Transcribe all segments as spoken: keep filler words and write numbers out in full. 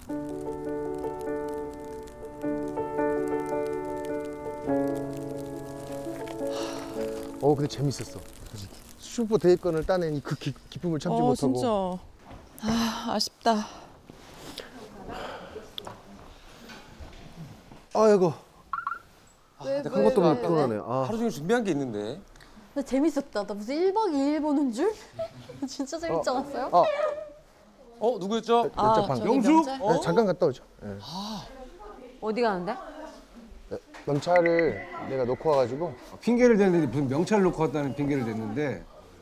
어 근데 재밌었어. 슈퍼 대회권을 따낸 그 기, 기쁨을 참지 어, 못하고. 진짜. 아, 아쉽다. 아이고. 왜, 한 것도 못 풀어내. 아. 하루 종일 준비한 게 있는데. 나 재밌었다. 나 무슨 일 박 이 일 보는 줄? 진짜 재밌지 않았어요? 아. 어 누구였죠? 아, 방. 저기 영수? 명찰? 네, 잠깐 갔다 오죠. 네. 어디 가는데? 네, 명찰을 내가 놓고 와가지고. 핑계를 댔는데 무슨 명찰 놓고 왔다는 핑계를 댔는데.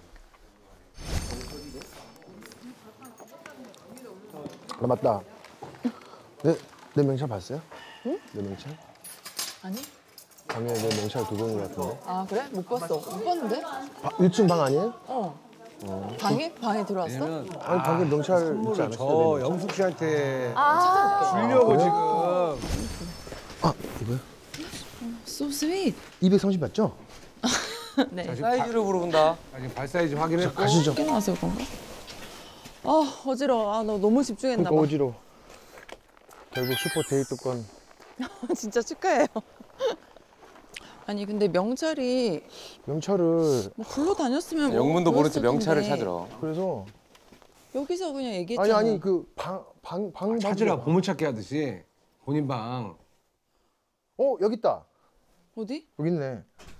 아 맞다. 내, 내 명찰 봤어요? 응? 내 명찰? 아니? 방에 내 명찰 두고 있는 것 같은데. 아, 그래? 못 봤어. 못 봤는데? 바, 일 층 방 아니에요? 어. 어. 방에? 방에 들어왔어? 왜냐면 아니 방에 명찰 있지 않았어요? 저 영숙 씨한테 아, 주려고 그래요? 지금. 아 이거요? So sweet. 이백삼십 맞죠? 네. 자, 지금 사이즈를 물어본다. 바, 지금 발 사이즈 확인했고. 가시죠. 깨 나와서 그런가? 아, 어지러워. 아, 너 너무 집중했나 그러니까 봐. 어지러워. 결국 슈퍼 데이트권. 진짜 축하해요. 아니, 근데 명찰이 명찰을 뭐 굴러 다녔으면 뭐 영문도 모른 채 보였을 명찰을 텐데. 찾으러. 그래서 여기서 그냥 얘기했잖아. 아니 아니 그 방 방 방 찾으라 보물찾기 하듯이 본인 방. 어 여기 있다. 어디? 여기 있네.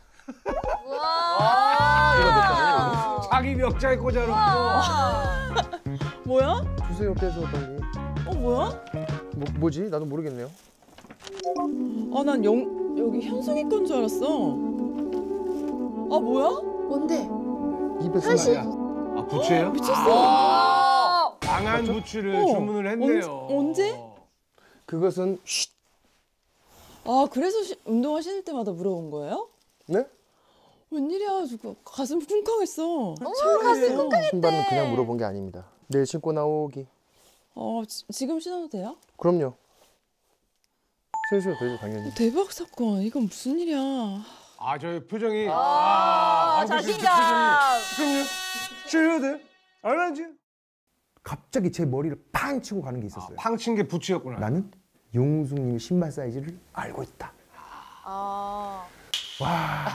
와. 자기 멱살에 꽂아놓고. 뭐야? 주세요 빼서 빨리. 어, 뭐야? 뭐 뭐지? 나도 모르겠네요. 아, 난 영, 여기 현숙이 건 줄 알았어. 아, 뭐야? 뭔데? 이백삼십. 아 부츠예요? 미쳤어. 강한 부츠를 어. 주문을 했네요. 언제- 언제? 그것은 쉿. 아, 그래서 시, 운동화 신을 때마다 물어본 거예요? 네? 웬일이야, 저거 가슴 쿵쾅했어. 어머, 가슴 쿵쾅했. 신발은 그냥 물어본 게 아닙니다. 내일 신고 나오기. 어, 지, 지금 신어도 돼요? 그럼요. 신으셔도 되죠 당연히. 대박 사건. 이건 무슨 일이야? 아 저 표정이. 아, 아, 자신감. 그럼요. 신어야 돼. 알았지? 갑자기 제 머리를 팡 치고 가는 게 있었어요. 팡친 게 부츠였구나. 나는 용숙님의 신발 사이즈를 알고 있다. 아. 와.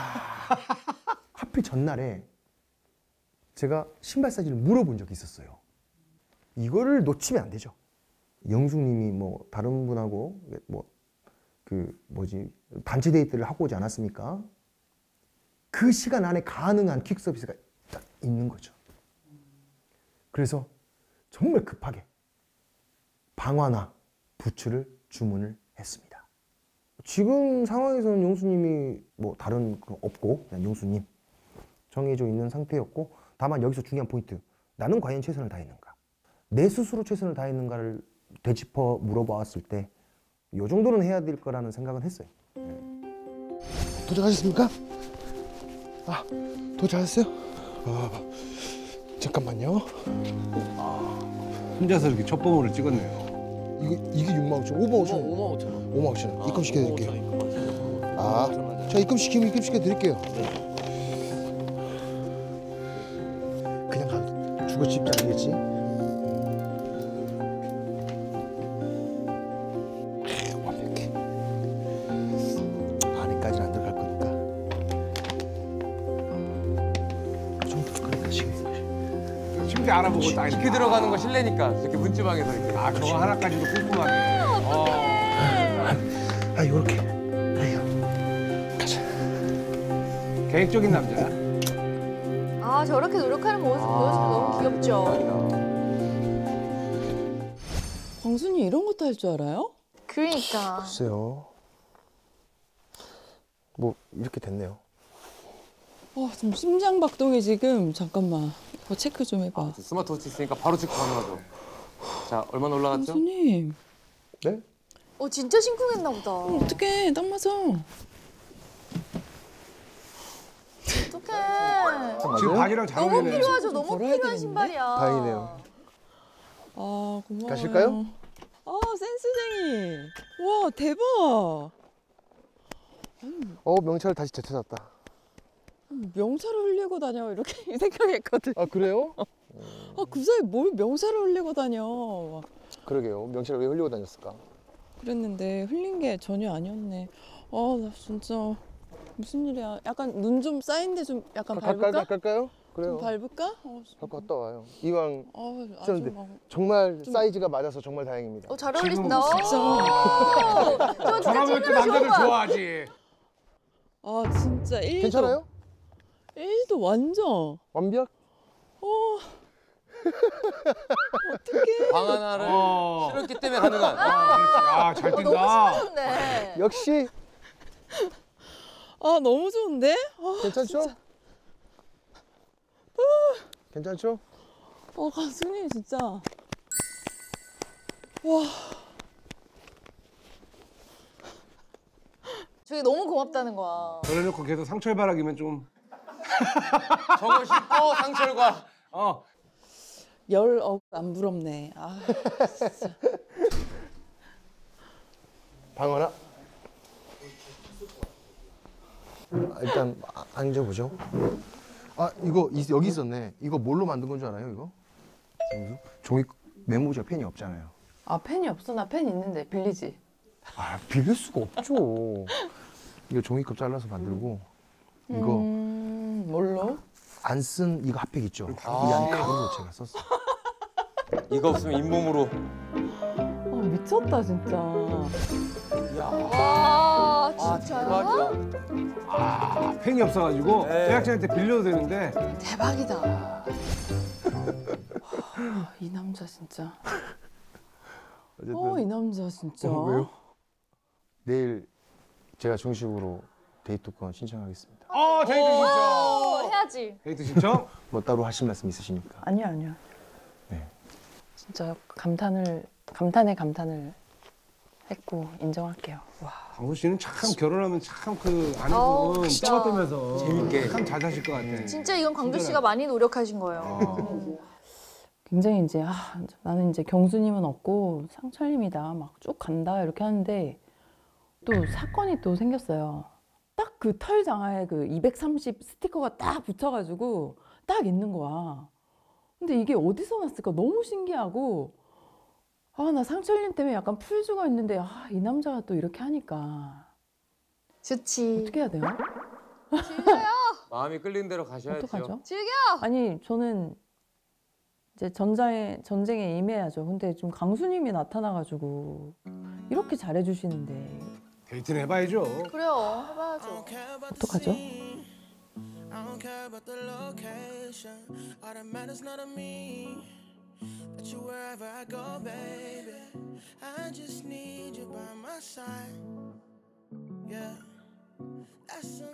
하필 전날에 제가 신발 사이즈를 물어본 적이 있었어요. 이거를 놓치면 안 되죠. 영숙님이 뭐 다른 분하고 뭐 그 뭐지 단체 데이트를 하고 오지 않았습니까? 그 시간 안에 가능한 퀵 서비스가 딱 있는 거죠. 그래서 정말 급하게 방화나 부츠를 주문을 했습니다. 지금 상황에서는 용수님이 뭐 다른 거 없고 그냥 용수님 정해져 있는 상태였고, 다만 여기서 중요한 포인트, 나는 과연 최선을 다했는가, 내 스스로 최선을 다했는가를 되짚어 물어봤을 때 이 정도는 해야 될 거라는 생각은 했어요. 네. 도착하셨습니까? 아, 도착하셨어요? 아, 잠깐만요. 혼자서 이렇게 첫 보물을 찍었네요. 이게, 이게 육만 오천 원, 오만 오천 원. 오만 오천 원. 오만 오천 원. 입금 시켜드릴게요. 입금. 아, 저 입금 시키면 입금 시켜드릴게요. 그냥 가도 죽어 싶지 않겠지? 아, 완벽해. 안에까지는 안 들어갈 거니까. 그 정도 그래 가시게. 침대 알아보고 딱 이렇게 들어가는 거 실례니까 이렇게 문지방에서 이렇게. 아 저거 하나까지도 꼼꼼하게. 어. 아, 요렇게. 아이고. 가자. 계획적인 남자. 아, 저렇게 노력하는 모습 보여주면 너무 귀엽죠. 광순이 이런 것도 할 줄 알아요? 그러니까. 글쎄요. 뭐 이렇게 됐네요. 어, 좀 심장 박동이 지금. 잠깐만. 이거 체크 좀 해봐. 스마트워치 있으니까 바로 체크 가능하죠. 자, 얼마나 올라갔죠? 광순이. 네? 어, 진짜 심쿵했나 보다. 어, 어떡해. 딱 맞아. 어떡해. 지금 바지랑 잘 너무 어울리네. 필요하죠. 너무 걸어야 필요한 되겠는데? 신발이야. 다행이네요. 아, 고마워요. 가실까요? 아, 센스쟁이. 와, 대박. 어, 명찰 다시 되찾았다. 명사를 흘리고 다녀. 이렇게 생각했거든. 아, 그래요? 아, 그 사이 뭘 명사를 흘리고 다녀. 그러게요. 명치를 왜 흘리고 다녔을까? 그랬는데 흘린 게 전혀 아니었네. 아, 나 진짜 무슨 일이야. 약간 눈 좀 쌓인데 좀 약간 밟을까? 갈까요? 그래요. 좀 밟을까? 어, 밟고 갔다 와요. 이왕 아, 아주 쳤는데 막 정말 사이즈가 맞아서 정말 다행입니다. 어, 잘 어울리신다. 진짜. 오, 저 진짜 저러면 또 찐으로 남자들 좋아. 좋아하지. 아, 진짜 일도 괜찮아요? 일도 완전. 완벽? 방 하나를 어. 실었기 때문에 가능한. 아, 그렇지. 아, 잘 너무 뛴다. 신기한데. 역시 아, 너무 좋은데? 아, 괜찮죠? 괜찮죠? 어, 가수님 진짜. 와. 저게 너무 고맙다는 거야. 그래놓고 계속 상철바라기면 좀. 저거 싣고 상철과. 어. 열 억 안 부럽네. 아, 진짜. 방어나? 아, 일단 아, 앉아보죠. 아 이거 이- 여기 있었네. 이거 뭘로 만든 건 줄 알아요? 이거? 종이 메모지가 펜이 없잖아요. 아 펜이 없어? 나 펜 있는데 빌리지. 아 빌릴 수가 없죠. 이거 종이컵 잘라서 만들고 이거 음 뭘로? 안 쓴 이거 핫팩 있죠. 이 안에 가루로 제가 썼어요. 이거 없으면 잇몸으로. 아 미쳤다 진짜. 와, 아, 진짜요? 대박이다. 아, 펜이 없어가지고 네. 제작진한테 빌려도 되는데. 대박이다. 하, 이 남자 진짜. 어쨌든 어 이 남자 진짜. 어, 왜요? 내일 제가 정식으로 데이트권 신청하겠습니다. 어, 데이트 신청. 오, 해야지. 데이트 신청? 뭐 따로 하실 말씀 있으십니까? 아니요 아니요. 네. 진짜 감탄을 감탄에 감탄을 했고 인정할게요. 와. 강수 씨는 참 결혼하면 참 그 어우, 아내분 진짜. 떠받들면서 재밌게. 참 잘 사실 것 같아. 진짜 이건 광주 씨가 많이 노력하신 거예요. 굉장히 이제 아, 나는 이제 경수님은 없고 상철님이다 막 쭉 간다 이렇게 하는데 또 사건이 또 생겼어요. 딱 그 털 장화에 그 이백삼십 스티커가 딱 붙여가지고 딱 있는 거야. 근데 이게 어디서 났을까 너무 신기하고 아 나 상철님 때문에 약간 풀 죽어 있는데 아 이 남자가 또 이렇게 하니까 좋지. 어떻게 해야 돼요? 마음이 끌린 대로 가셔야죠. 어떡하죠? 즐겨. 아니 저는 이제 전장에 전쟁에 임해야죠. 근데 좀 강수님이 나타나가지고 이렇게 잘해주시는데 데이트는 해봐야죠. 그래요. 해봐야죠. 어떡하죠? I don't care about the location. All that matters not to me. That you wherever I go, baby. I just need you by my side. Yeah, that's